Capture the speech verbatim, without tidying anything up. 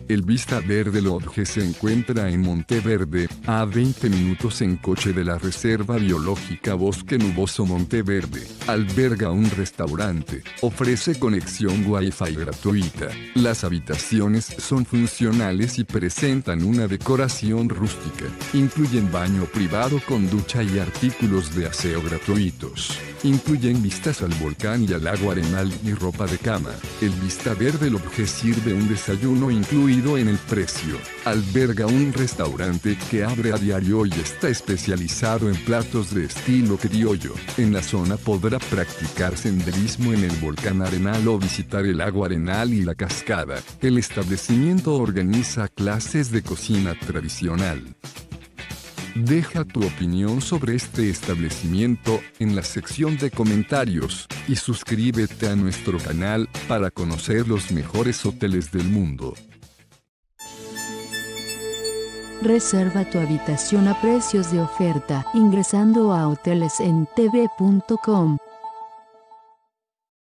El Vista Verde Lodge se encuentra en Monteverde, a veinte minutos en coche de la Reserva Biológica Bosque Nuboso Monteverde. Alberga un restaurante, ofrece conexión Wi-Fi gratuita. Las habitaciones son funcionales y presentan una decoración rústica. Incluyen baño privado con ducha y artículos de aseo gratuitos. Incluyen vistas al volcán y al lago Arenal y ropa de cama. El Vista Verde Lodge sirve un desayuno incluido en el precio. Alberga un restaurante que abre a diario y está especializado en platos de estilo criollo. En la zona podrá practicar senderismo en el volcán Arenal o visitar el lago Arenal y la cascada. El establecimiento organiza clases de cocina tradicional. Deja tu opinión sobre este establecimiento en la sección de comentarios y suscríbete a nuestro canal para conocer los mejores hoteles del mundo. Reserva tu habitación a precios de oferta ingresando a hoteles en t v punto com.